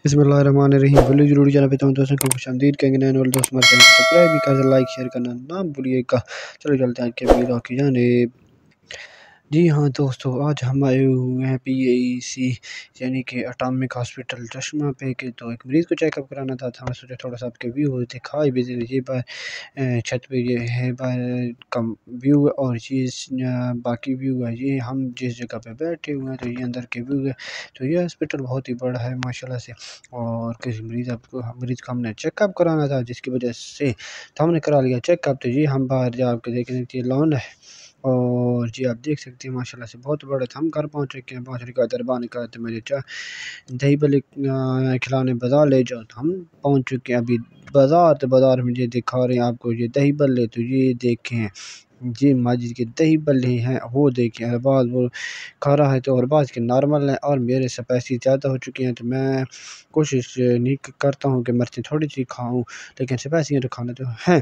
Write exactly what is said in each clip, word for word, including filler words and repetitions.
بسم اللہ الرحمن الرحیم بلو ضروری چینل پہ تمام دوستوں کو خوش آمدید کہیں گے نئے والے دوست ہمارے چینل کو سبسکرائب بھی کر لائک شیئر کرنا نہ بھولیے گا۔ چلو چلتے ہیں کہ ویڈیو کی جانب۔ جی ہاں دوستو، آج ہم آئے ہوئے ہیں پی اے ای سی یعنی کہ اٹامک ہاسپٹل چشمہ پہ کہ تو ایک مریض کو چیک اپ کرانا تھا۔ ہمیں سوچا تھوڑا سا آپ کے ویو دکھائی بھی دیجیے، پر چھت پہ یہ ہے کم ویو اور چیز باقی ویو ہے۔ یہ ہم جس جگہ پہ بیٹھے ہوئے ہیں تو یہ اندر کے ویو ہے۔ تو یہ ہاسپٹل بہت ہی بڑا ہے ماشاءاللہ سے، اور کسی مریض آپ کو مریض کو ہم نے چیک اپ کرانا تھا، جس کی وجہ سے تو ہم نے کرا لیا چیک اپ۔ تو جی ہم باہر جا کے دیکھ رہے تھے لون ہے، اور جی آپ دیکھ سکتے ہیں ماشاءاللہ سے بہت بڑا تھا۔ ہم گھر پہنچ چکے ہیں، پہنچنے کے بعد دربان کا تو میرے چا دہی بلے کھلانے بازار لے جاؤ، تو ہم پہنچ چکے ہیں ابھی بازار۔ تو بازار میں یہ دکھا رہے ہیں آپ کو یہ دہی بلے، تو یہ دیکھیں جی مسجد کے دہی بلے ہیں، وہ دیکھیں ارباز وہ کھا رہا ہے تو ارباز کے نارمل ہیں، اور میرے سپیسی زیادہ ہو چکے ہیں۔ تو میں کوشش نہیں کرتا ہوں کہ مرچیں تھوڑی سی کھاؤں، لیکن سپیسی تو کھانا تو ہیں۔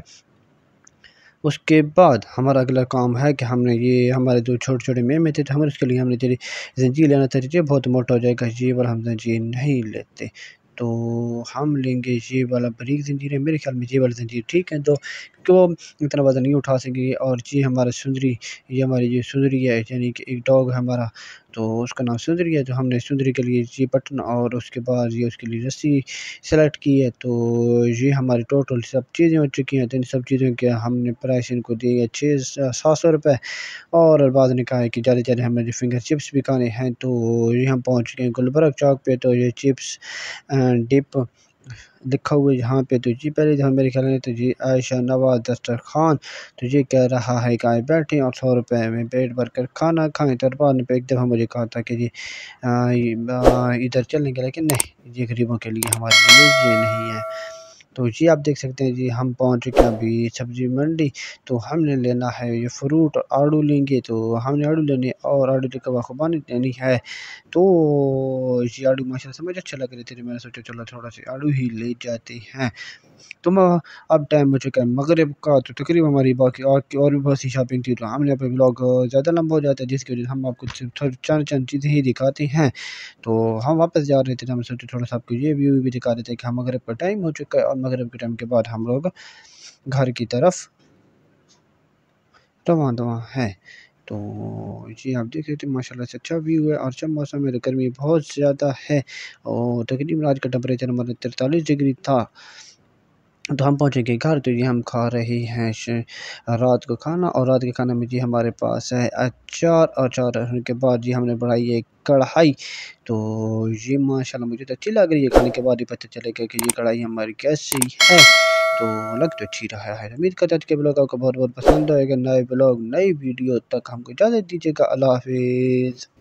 اس کے بعد ہمارا اگلا کام ہے کہ ہم نے یہ ہمارے جو چھوٹے چھوٹے میمے تھے، تو ہمیں اس کے لیے ہم نے تیری زنجیر لینا تھا۔ یہ بہت موٹا ہو جائے گا، یہ والا ہم زنجیر نہیں لیتے، تو ہم لیں گے یہ والا بریک زنجیر ہے۔ میرے خیال میں یہ والا زنجیر ٹھیک ہے، تو کہ وہ اتنا وزن نہیں اٹھا سکے۔ اور یہ ہمارا سندری، یہ ہماری یہ سندری ہے، یعنی کہ ایک ڈاگ ہے ہمارا، تو اس کا نام سندری ہے۔ تو ہم نے سندری کے لیے یہ بٹن اور اس کے بعد یہ اس کے لیے رسی سلیکٹ کی ہے۔ تو یہ ہماری ٹوٹل سب چیزیں ہو چکی ہیں۔ تو ان سب چیزوں کے ہم نے پرائس ان کو دی ہے چھ سات سو روپے، اور بعد نے کہا ہے کہ زیادہ زیادہ ہمیں فنگر چپس بھی کھانے ہیں۔ تو یہ ہم پہنچ گئے ہیں گلبرگ چوک پہ۔ تو یہ چپس ڈپ لکھا ہوا ہے یہاں پہ، تو جی پہلے ہم میرے خیال میں تو جی عائشہ نواز دسترخوان، تو یہ کہہ رہا ہے کہ آئے بیٹھیں اور سو روپے میں پیٹ بھر کر کھانا کھائیں۔ تو بعد نے ایک دفعہ مجھے کہا تھا کہ جی ادھر چلیں گے، لیکن نہیں، یہ غریبوں کے لیے ہمارے لیے یہ نہیں ہے۔ تو جی آپ دیکھ سکتے ہیں جی ہم پہنچ چکے ہیں ابھی سبزی منڈی۔ تو ہم نے لینا ہے یہ فروٹ، آڑو لیں گے، تو ہم نے آڑو لینے اور آڑو کے بعد خوبانی لینی ہے۔ تو یہ آڑو ماشاءاللہ سے مجھے اچھا لگ رہے تھے، میں نے سوچا چلو تھوڑا سا آڑو ہی لے جاتے ہیں۔ تو اب ٹائم ہو چکا ہے مغرب کا، تو تقریباً ہماری باقی اور بھی بہت سی شاپنگ تھی، تو ہم نے پہ بلاگ زیادہ لمبا ہو جاتا ہے، جس کی وجہ سے ہم آپ کو چند چند چیزیں ہی دکھاتے ہیں۔ تو ہم واپس جا رہے تھے، تو ہم سوچے تھوڑا سا آپ کو یہ ویو بھی دکھا دیتے ہیں کہ ہم مغرب کا ٹائم ہو چکا ہے، اور مغرب کے ٹائم کے بعد ہم لوگ گھر کی طرف روان رواں ہے۔ تو جی آپ دیکھ رہے تھے ماشاءاللہ سے اچھا ویو ہے، اور اچھا موسم ہے، گرمی بہت زیادہ ہے، اور تقریباً آج کا ٹمپریچر ہمارا تینتالیس ڈگری تھا۔ تو ہم پہنچے گے گھر، تو یہ ہم کھا رہے ہیں رات کو کھانا، اور رات کے کھانے میں جی ہمارے پاس ہے اچار، اور اچار رکھنے کے بعد جی ہم نے بڑھائی ہے کڑھائی۔ تو یہ ماشاءاللہ مجھے تو اچھی لگ رہی ہے، کھانے کے بعد ہی پتہ چلے گا کہ یہ کڑھائی ہماری کیسی ہے۔ تو لگ تو اچھی رہا ہے۔ امید کرتا ہوں کہ بلاگ آپ کو بہت بہت پسند آئے گا۔ نئے بلاگ نئی ویڈیو تک ہم کو اجازت دیجیے گا۔ اللہ حافظ۔